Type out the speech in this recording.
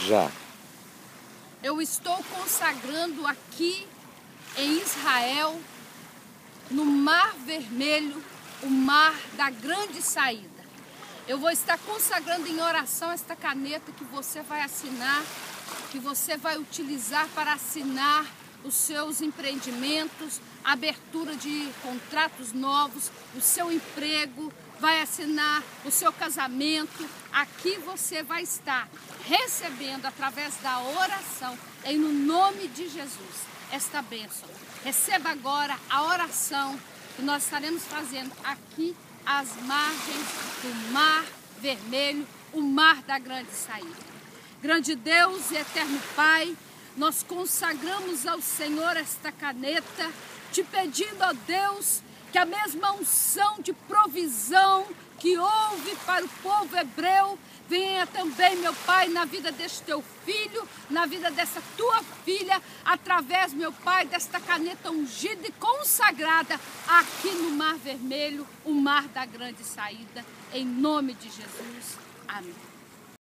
Já. Eu estou consagrando aqui em Israel, no Mar Vermelho, o mar da grande saída. Eu vou estar consagrando em oração esta caneta que você vai assinar, que você vai utilizar para assinar os seus empreendimentos, abertura de contratos novos, o seu emprego, vai assinar o seu casamento. Aqui você vai estar recebendo através da oração, em no nome de Jesus, esta bênção. Receba agora a oração que nós estaremos fazendo aqui às margens do Mar Vermelho, o mar da grande saída. Grande Deus e eterno Pai, nós consagramos ao Senhor esta caneta, te pedindo, ó Deus, que a mesma unção de provisão que houve para o povo hebreu venha também, meu Pai, na vida deste teu filho, na vida dessa tua filha, através, meu Pai, desta caneta ungida e consagrada aqui no Mar Vermelho, o mar da grande saída, em nome de Jesus. Amém.